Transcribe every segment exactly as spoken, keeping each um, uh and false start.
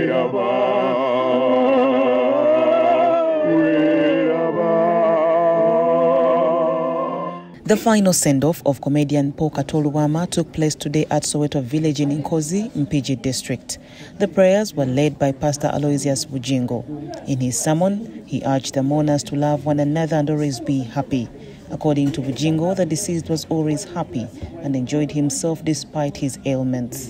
The final send-off of comedian Paul Katoluwama took place today at Soweto village in Nkozi, Mpigi district. The prayers were led by Pastor Aloysius Bujingo. In his sermon, he urged the mourners to love one another and always be happy. According to Bujingo, the deceased was always happy and enjoyed himself despite his ailments.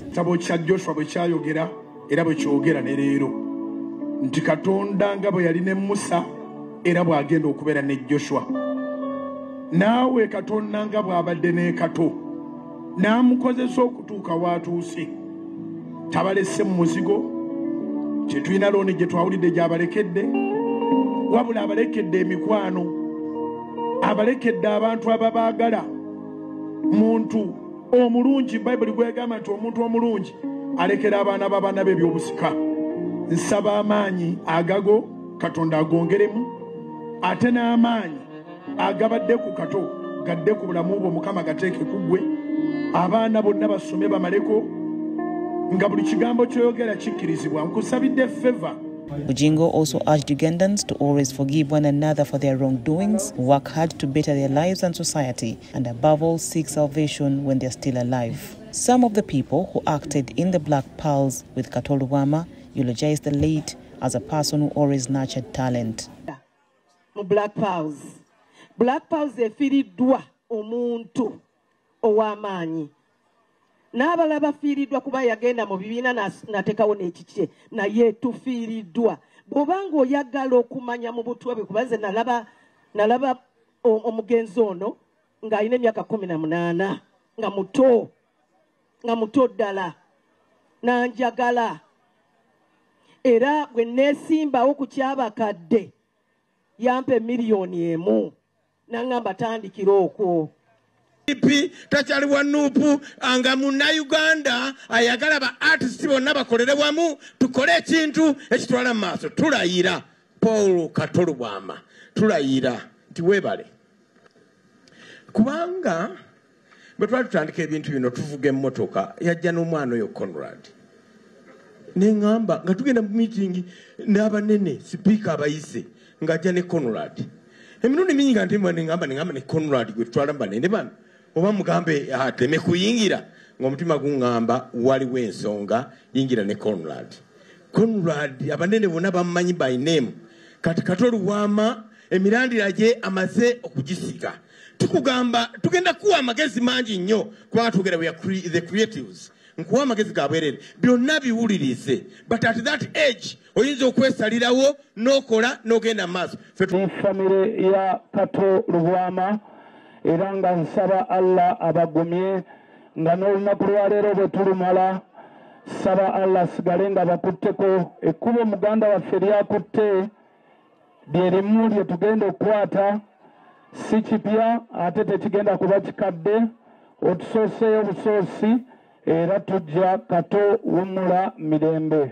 Nawe katonda nga bw'abadde ne kato n'amukozesa okutuuka w'atuuse tabalesse mu muzigo kye tulina looni gye twawulidde gy'abalekedde wabula abalekedde emikwano abalekedde abantu ababaagala muntu omulungi Bayibuli gwegamba nti omuntu omulungi alekera abaana b'abaana be ebyobusika. Nsaba amaanyi agago katonda agongeremu ate n'amaanyi agabadde ku kato gadde ku bulamu bwo Mukama gateeke kugwe abaana bonna basome bamaleko nga buli kigambo kyoyogera kikkirizibwa. Nkusabidde favor. Bujingo also urged Ugandans to always forgive one another for their wrongdoings, work hard to better their lives and society, and above all seek salvation when they are still alive. Some of the people who acted in the Black Pearls with Katoluwama eulogized the late as a person who always nurtured talent. Black Pearls. Black Pearls efiiriddwa omuntu ow'amaanyi. N'abalaba fiiriddwa kuba yagenda mu bibiina n'ateekawo n'ekikye naye tufiiriddwa. Bw'obanga oyagala okumanya mu butwe bwe kuba nze nalaba nalaba omugenzi ono ng'alina emyaka kumi na munaana nga muto nga muto ddala n'anjagala era bwe neesimbawo ku kyabakadde yampa miliyoni emu. Nangamba tandikira okwo. Ipi tachali wanupu anga muna Uganda ayagala ba artists bonna bakolere wamu tukole ekintu ekitwala maaso. Tulayira Paul Katoluwama tulayira nti webale kubanga bwe twali tutandika ebintu bino tuvuga emmotoka yajja n'omwana oyo Conrad n'engamba nga tugenda mu meeting n'abanene speaker abayise ng'ajja ne Conrad. Emirundi mingi nga nti mwana ngamba ngamba ne Conrad gwe twala banene bano oba mugambe ateme kuyingira ng'omutima gungamba waliwo ensonga yingira ne Conrad. Conrad abanene bonna bamumanyi by name kati Katoluwama emirandira gye amaze okugisika. Tukugamba tugenda kuwa amagezi mangi nnyo kubanga tugera we are the creatives nkuwa amagezi gabwerere byonna biwulirize but at that age oyinza okwesalirawo n'okola n'ogenda maaso. Famire ya Katoluwama era nga nsaba Allah abagumye nga n'olunaku lwaleero bwe tulumala saba Allah sigale nga bakutteko ekkubo muganda waffe lyakutte lyerimu lye tugenda okukwata si kipya ate tekigenda kuba kikadde otusooseeyo busoosi era tujja kato wumula mirembe.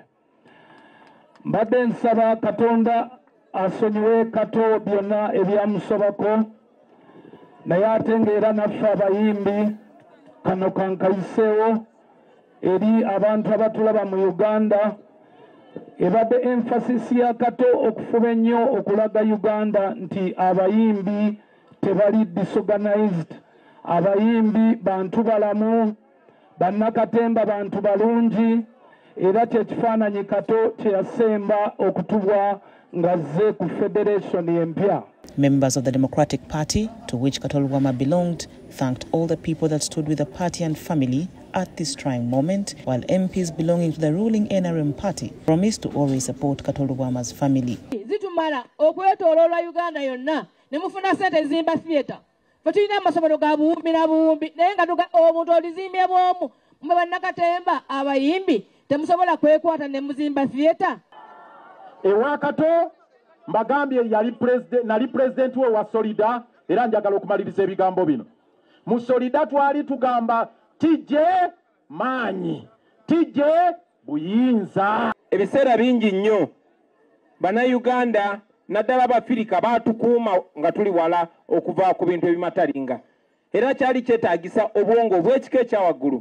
Mbadde nsaba Katonda asonyiwe kato byonna ebyamusobako naye ate ng'era naffe abayimbi kano kankayiseewo eri abantu abatulaba mu Uganda ebadde emphasis ya kato okufuba ennyo okulaga Uganda nti abayimbi tebali disorganized, abayimbi bantu balamu, bannakatemba bantu balungi era kyekifaananyi kato kye yasemba okutubwa ng'azze ku federation empya. Members of the Democratic Party, to which Katoluwama belonged, thanked all the people that stood with the party and family at this trying moment, while M Ps belonging to the ruling N R M party promised to always support Katoluwama's family. Zitumala okwetooloola Uganda yonna ne mufuna ssente zimba theatre. Fe tulina amasomero ga buwumbi na buwumbi naye nga omuntu olizimbye bw'omu mwe bannakatemba abayimbi temusobola kwekwata ne muzimba theatre. Ewa kato mbagambye yali president nali president we wa Solida era njagala okumaliriza ebigambo bino. Mu Solida twali tugamba tije maanyi tije buyinza. Ebiseera bingi nnyo bana Uganda naddala Abafirika baatukuuma nga tuli wala okuva ku bintu ebimatalinga era kyali kyetaagisa obwongo bw'ekika ekyawaggulu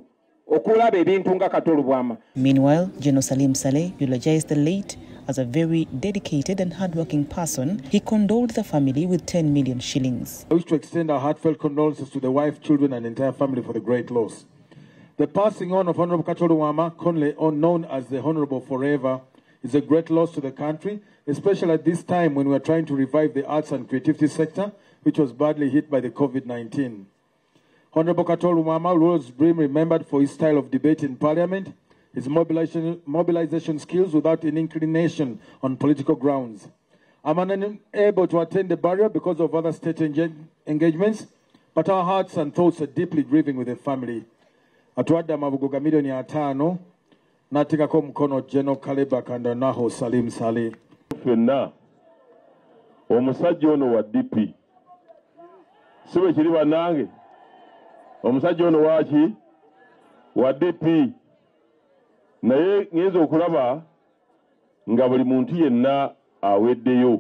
okulaba ebintu nga Kato Lubwama. Meanwhile, General Salim Saleh eulogized the late as a very dedicated and hardworking person. He condoled the family with ten million shillings. I wish to extend our heartfelt condolences to the wife, children, and entire family for the great loss. The passing on of Honorable Kato Lubwama, commonly known as the Honorable Forever, is a great loss to the country, especially at this time when we are trying to revive the arts and creativity sector, which was badly hit by the COVID nineteen. Honorable Kato Lubwama was remembered for his style of debate in Parliament, his mobilization, mobilization skills without any inclination on political grounds. I'm unable to attend the burial because of other state engagements, but our hearts and thoughts are deeply grieving with the family. Atuadda mabugoga milioni atano natikako mkono General Kaleba Kandanaho Salim Saleh. Fenna omusajja ono wa D P sibe kiri banange omusajja ono waki wa D P naye ngenza okulaba nga buli muntu yenna aweddeyo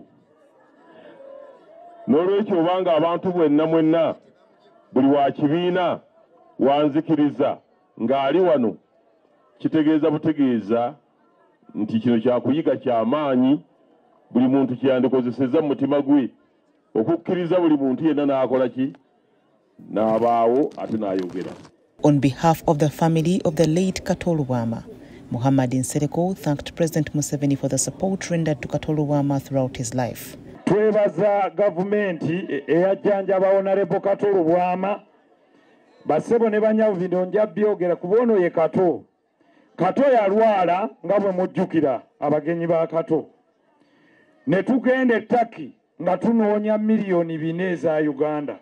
n'olwekyo obanga abantu bwenna mwenna buli wa kibiina wanzikiriza ng'ali wano kitegeeza butegeeza nti kino kyakuyiga ky'amaanyi buli muntu kyandikozesezza mu mutima gwe okukkiriza buli muntu yenna n'akola ki n'abaawo ate n'ayogera. On behalf of the family of the late Kato Lubwama, Muhammadin Sereko thanked President Museveni for the support rendered to Kato Lubwama throughout his life. Twebaza gavumenti eyajjanjaba Honorable Kato Lubwama basebo ne banyavu bino nja byogera kubono ye Kato. Kato yalwala nga bwe mujjukira abagenyi ba Kato. Ne tugende Taki nga tunoonya miliyoni bine eza Uganda.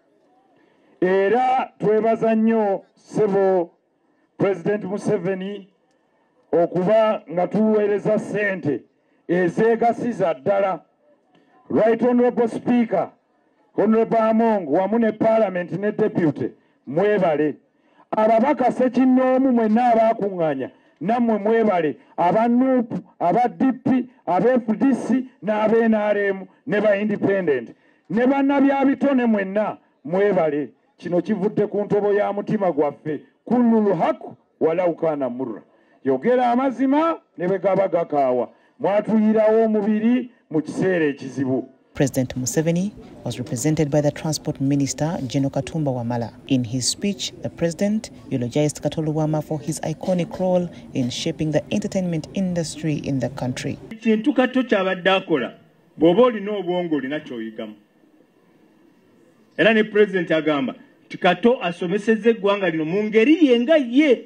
Era twebaza nnyo sebo President Museveni okuba nga tuweereza ssente ezeegasiza ddala. Right Honorable Speaker, Honorable Among, wamu ne Parliament ne Deputy, mwebale. Ababaka Ssekinnoomu mwenna abaakuŋŋaanya, nammwe mwebale. Aba N U P, aba D P, aba F D C, n'aba N R M, ne ba Independent. Ne bannabyabitone mwenna mwebale. Kino kivudde ku ntobo ya mutima gwaffe. Kullul haku walau kana murra. Yogera amazima ne bwe gaba gakaawa. Mwatuyirawo omubiri mu kiseera ekizibu. President Museveni was represented by the Transport Minister, General Katumba Wamala. In his speech, the President eulogized Kato Lubwama for his iconic role in shaping the entertainment industry in the country. Kintu Kato kyabadde akola bw'oba olina obwongo olina ky'oyigamu. Era ne President agamba nti Kato asomesezza eggwanga lino mu ngeri ye nga ye.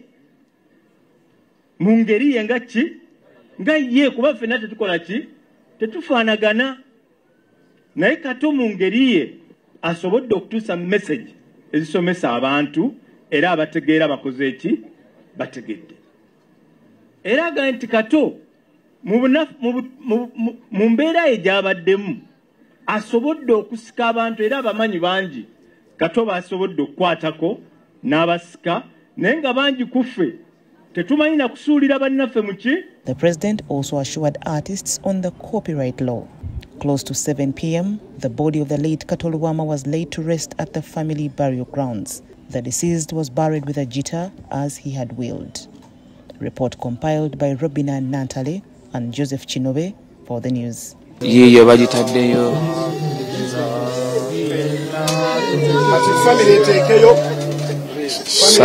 Mu ngeri ye nga ki? Nga ye kuba ffenna tetukola ki? Tetufaanagana. Naye Kato mu ngeri ye asobodde okutuusa message ezisomesa abantu era abategeera bakoze ki? Bategedde. Era agamba nti Kato mu mbeera ye gy'abaddemu asobodde okusika abantu era abamanyi bangi. Kato basobodde okukwatako n'abasika naye nga bangi kuffe tetumanyi na kusuulira bannaffe mu ki? The President also assured artists on the copyright law. Close to seven p m, the body of the late Kato Lubwama was laid to rest at the family burial grounds. The deceased was buried with a jitta as he had willed. Report compiled by Robina Nantale and Joseph Chinobe for the news. Yiyo bagitaddeyo. Family take